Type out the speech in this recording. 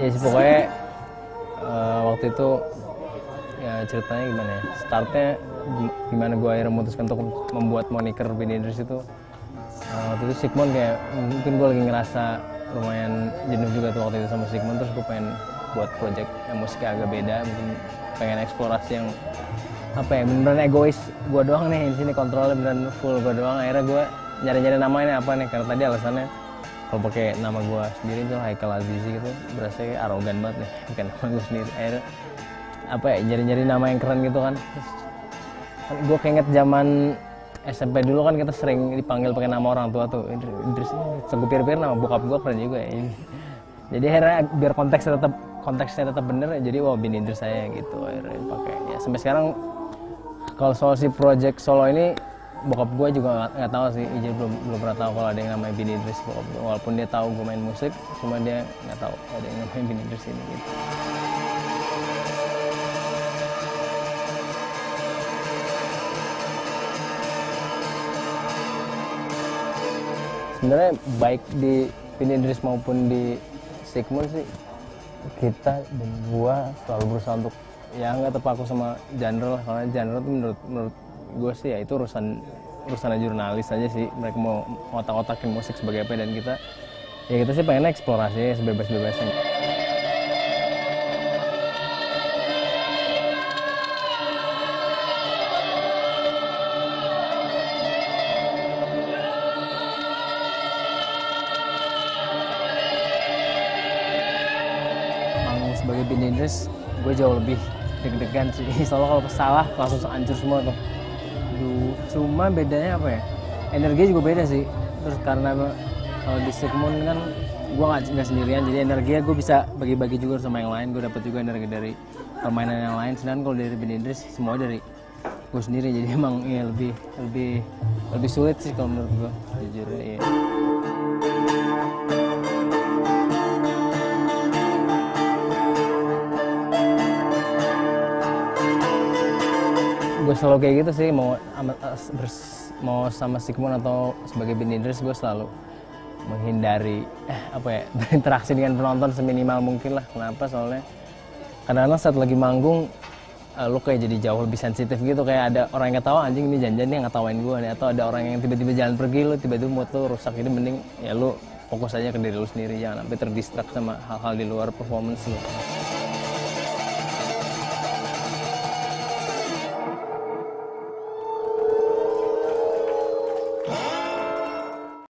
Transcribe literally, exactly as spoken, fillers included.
Ya sih pokoknya uh, waktu itu ya ceritanya gimana ya, startnya gimana gue akhirnya memutuskan untuk membuat moniker Benny Idris itu. Uh, waktu itu Sigmund kayak mungkin gue lagi ngerasa lumayan jenuh juga tuh waktu itu sama Sigmund, terus gue pengen buat project yang musiknya agak beda, mungkin pengen eksplorasi yang apa ya, beneran egois gue doang nih di sini, kontrolnya beneran full gue doang. Akhirnya gue nyari-nyari namanya apa nih, karena tadi alasannya kalau pakai nama gue sendiri itu Haikal Azizi gitu berasa kayak arogan banget nih pakai nama gue sendiri. Akhirnya apa ya, nyari-nyari nama yang keren gitu kan. Terus, kan gue keinget zaman S M P dulu kan kita sering dipanggil pakai nama orang tua tuh, Idris ini. Gue pikir-pikir nama bokap gue keren juga ya ini. Jadi akhirnya biar konteksnya tetap konteksnya tetap bener, jadi wah Benny Idris saya gitu akhirnya pakai. Ya sampai sekarang kalau soal si project solo ini bokap gue juga nggak tahu sih, Ijaz belum belum pernah tahu kalau ada yang namanya Benny Idris bokap gue. Walaupun dia tahu gue main musik, cuma dia nggak tahu ada yang namanya Benny Idris ini gitu. Sebenarnya baik di Benny Idris maupun di Sigmund sih, kita dan gua selalu berusaha untuk ya nggak terpaku sama genre lah, karena genre itu menurut menurut gue sih ya itu urusan urusan jurnalis aja sih, mereka mau otak-otakin musik sebagai apa, dan kita ya kita sih pengen eksplorasi sebebas-bebasnya. Sebagai Benny Idris, gue jauh lebih deg-degan sih. Soalnya kalau salah langsung hancur semua tuh. Duh, cuma bedanya apa ya? Energinya juga beda sih. Terus karena kalau di Sigmund kan gue nggak sendirian, jadi energinya gue bisa bagi-bagi juga sama yang lain. Gue dapat juga energi dari permainan yang lain. Sedangkan kalau dari Benny Idris semua dari gue sendiri. Jadi emang ya lebih lebih lebih sulit sih kalau menurut gue, jujur ya. Gue selalu kayak gitu sih, mau mau sama Sigmund atau sebagai Benny Idris, gue selalu menghindari eh, apa ya berinteraksi dengan penonton seminimal mungkin lah. Kenapa? Soalnya kadang-kadang saat lagi manggung uh, lu kayak jadi jauh lebih sensitif gitu, kayak ada orang yang ketawa, anjing ini janjian nih ngetawain gue nih, atau ada orang yang tiba-tiba jalan pergi, lu tiba-tiba mood lu rusak. Ini mending ya lu fokus aja ke diri lu sendiri, jangan sampai terdistract sama hal-hal di luar performance lu.